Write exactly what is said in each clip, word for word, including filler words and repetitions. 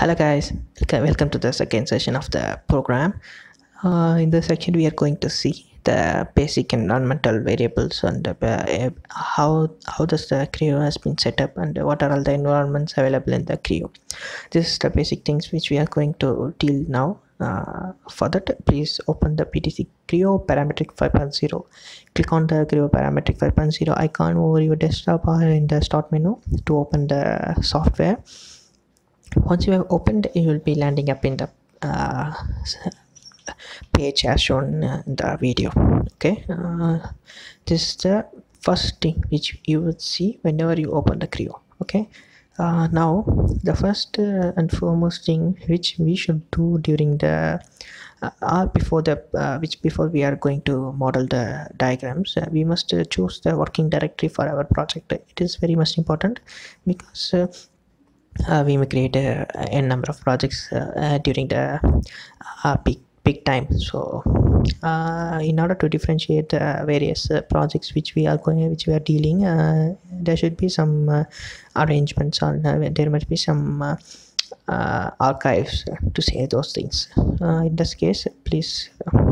Hello guys, okay, welcome to the second session of the program. Uh, in this section we are going to see the basic environmental variables and uh, how how does the Creo has been set up and what are all the environments available in the Creo. This is the basic things which we are going to deal now. Uh, for that, please open the P T C Creo Parametric five point zero. Click on the Creo Parametric five point zero icon over your desktop or in the start menu to open the software. Once you have opened, you will be landing up in the uh, page as shown in the video. Okay, uh, this is the first thing which you would see whenever you open the Creo. Okay, uh, now the first uh, and foremost thing which we should do during the uh, or before the uh, which before we are going to model the diagrams, uh, we must uh, choose the working directory for our project. It is very much important because uh, uh, we may create a, a number of projects uh, uh, during the uh, peak peak time. So uh, in order to differentiate the various uh, projects which we are going which we are dealing, uh, there should be some uh, arrangements or uh, there must be some uh, uh, archives to say those things. Uh, in this case, please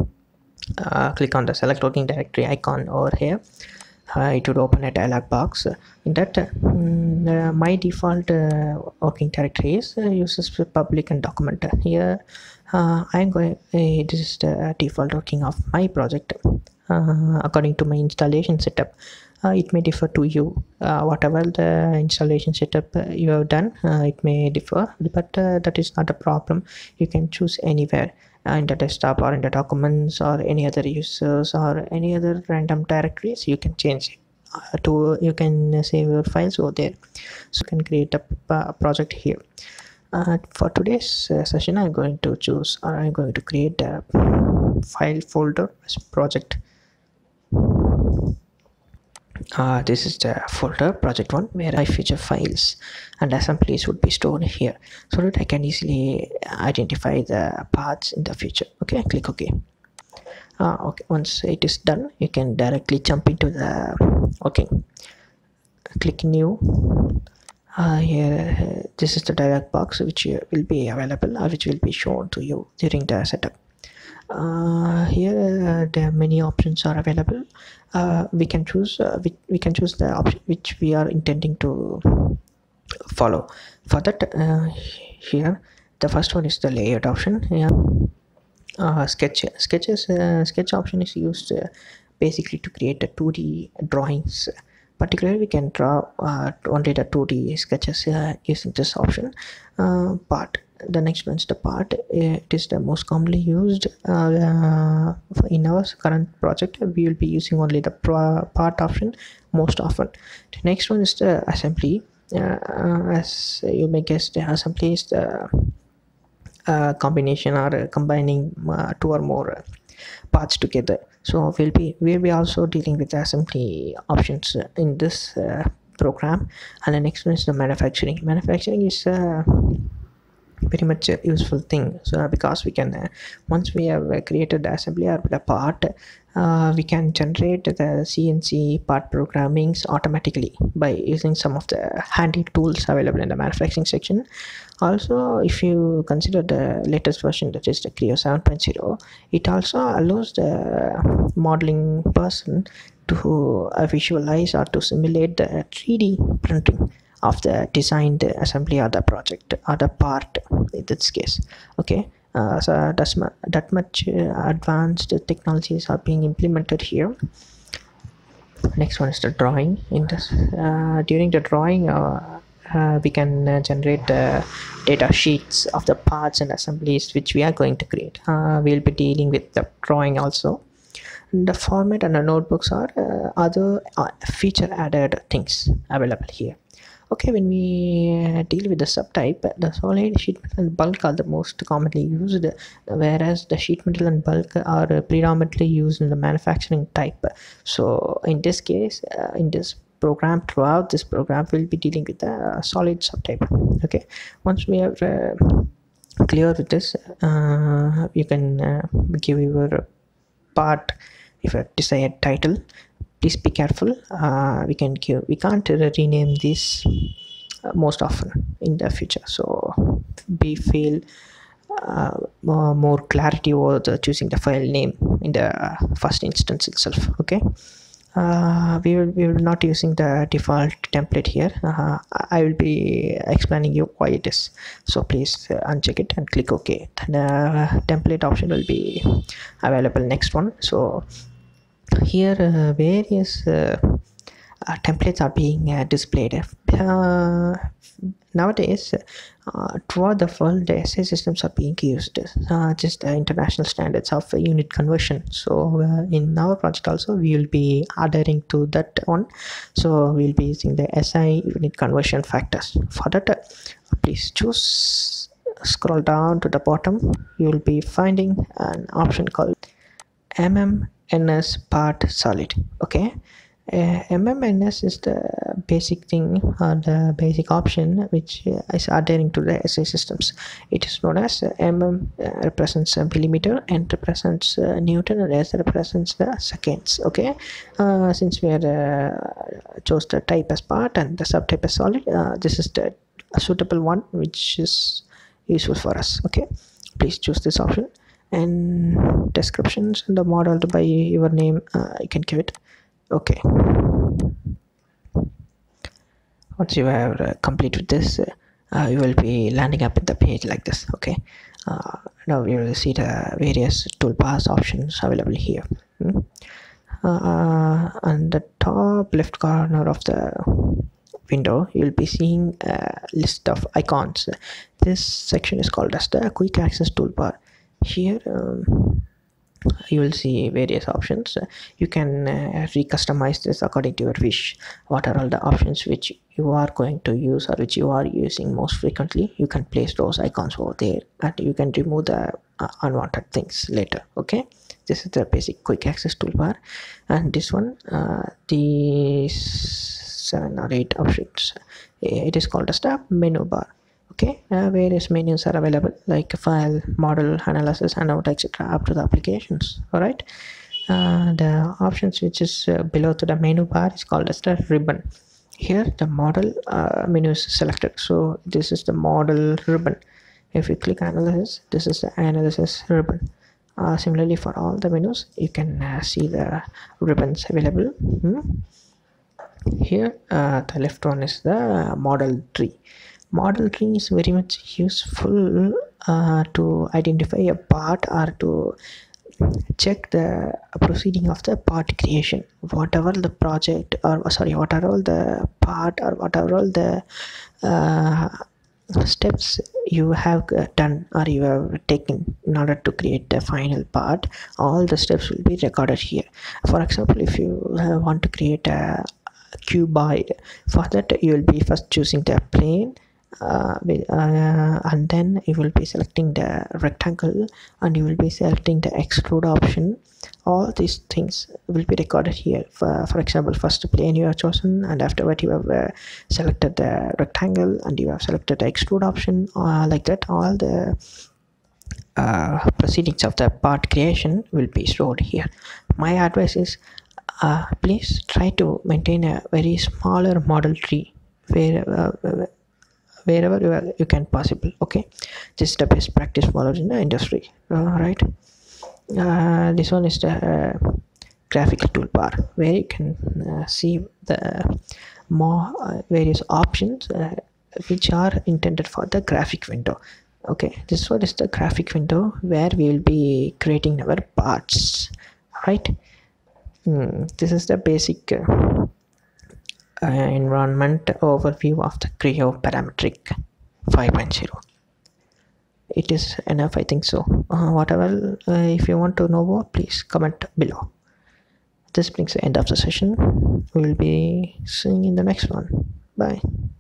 uh, click on the select working directory icon over here. Uh, it would open a dialog box. In that, uh, uh, my default uh, working directory is uh, uses public and document. Here, uh, I'm going. Uh, this is the default working of my project. Uh, according to my installation setup, uh, it may differ to you. Uh, whatever the installation setup uh, you have done, uh, it may differ, but uh, that is not a problem. You can choose anywhere. Uh, in the desktop or in the documents or any other users or any other random directories, you can change it uh, to you can uh, save your files over there, so you can create a, a project here. Uh, for today's uh, session, I'm going to choose or I'm going to create a file folder as project. Uh, this is the folder project one where my feature files and assemblies would be stored here so that I can easily identify the paths in the future. Okay, click OK. Uh, okay, once it is done, you can directly jump into the okay. Click new. Uh, here, uh, this is the dialog box which uh, will be available or which will be shown to you during the setup. Uh, here uh, there are many options are available. Uh, we can choose uh, we, we can choose the option which we are intending to follow. For that, uh, here the first one is the layout option. Yeah. Uh, sketch sketches uh, sketch option is used uh, basically to create a two D drawings. Particularly, we can draw uh, only the two D sketches uh, using this option. Uh, but the next one is the part. It is the most commonly used uh, in our current project. We will be using only the part option most often. The next one is the assembly. Uh, as you may guess, the assembly is the uh, combination or uh, combining uh, two or more uh, parts together. So we'll be we'll be also dealing with assembly options in this uh, program. And the next one is the manufacturing. Manufacturing is uh, very much a useful thing, so because we can uh, once we have uh, created the assembly or the part, uh, we can generate the C N C part programmings automatically by using some of the handy tools available in the manufacturing section. Also, if you consider the latest version, that is the Creo seven point zero, it also allows the modeling person to uh, visualize or to simulate the three D printing of the designed assembly or the project or the part in this case. Okay, uh, so that's that much uh, advanced technologies are being implemented here. Next one is the drawing. In this uh, during the drawing uh, uh, we can uh, generate the data sheets of the parts and assemblies which we are going to create. Uh, we'll be dealing with the drawing also. The format and the notebooks are uh, other uh, feature added things available here. Okay, when we deal with the subtype, the solid, sheet metal and bulk are the most commonly used, whereas the sheet metal and bulk are predominantly used in the manufacturing type. So in this case, uh, in this program, throughout this program, we'll be dealing with the solid subtype. Okay, once we are uh, clear with this, uh, you can uh, give your part if a desired title. Please be careful. Uh, we can give we can't rename this uh, most often in the future. So we feel uh, more, more clarity over the choosing the file name in the first instance itself. Okay, uh, we will we will not using the default template here. uh, I will be explaining you why it is, so please uh, uncheck it and click OK. The uh, template option will be available next one. So here uh, various uh, uh, templates are being uh, displayed. Uh, nowadays uh, throughout the world the S I systems are being used, uh, just the international standards of unit conversion. So uh, in our project also we will be adhering to that one. So we'll be using the S I unit conversion factors. For that, uh, please choose, scroll down to the bottom, you will be finding an option called M M N S part solid. Okay, uh, M M N S is the basic thing, or the basic option which uh, is adhering to the S I systems. It is known as uh, M M uh, represents a millimeter, N represents uh, Newton, and S represents the seconds. Okay, uh, since we are uh, chose the type as part and the subtype as solid, uh, this is the suitable one which is useful for us. Okay, please choose this option. And descriptions and the model by your name, uh, you can give it. Okay, once you have uh, completed this, uh, you will be landing up in the page like this. Okay, uh, now you will see the various toolbars options available here. hmm? uh, on the top left corner of the window you will be seeing a list of icons. This section is called as the quick access toolbar. Here um, you will see various options. You can uh, recustomize this according to your wish. What are all the options which you are going to use or which you are using most frequently? You can place those icons over there and you can remove the uh, unwanted things later. Okay, this is the basic quick access toolbar. And this one, uh, these seven or eight options, it is called as the menu bar. Okay, uh, various menus are available like file, model, analysis, handout, etc. up to the applications. All right, uh, the options which is uh, below to the menu bar is called as the ribbon. Here the model uh, menu is selected, so this is the model ribbon. If you click analysis, this is the analysis ribbon. Uh, similarly for all the menus you can uh, see the ribbons available. hmm? Here uh, the left one is the model tree. Model tree is very much useful uh, to identify a part or to check the proceeding of the part creation. Whatever the project or sorry whatever all the part or whatever all the uh, steps you have done or you have taken in order to create the final part, all the steps will be recorded here. For example, if you uh, want to create a cuboid, for that you will be first choosing the plane, uh, uh, and then you will be selecting the rectangle and you will be selecting the extrude option. All these things will be recorded here. For, for example, first plane you have chosen, and afterward you have uh, selected the rectangle and you have selected the extrude option, uh, like that all the uh, proceedings of the part creation will be stored here. My advice is uh, please try to maintain a very smaller model tree where uh, wherever you, are, you can possible. Okay, this is the best practice followed in the industry. All right, uh, this one is the uh, graphic toolbar where you can uh, see the more uh, various options uh, which are intended for the graphic window. Okay, this one is the graphic window where we will be creating our parts. Right, mm, this is the basic uh, uh, environment overview of the Creo Parametric five point oh. It is enough, I think so. Uh, whatever, uh, if you want to know more, please comment below. This brings the end of the session. We will be seeing in the next one. Bye.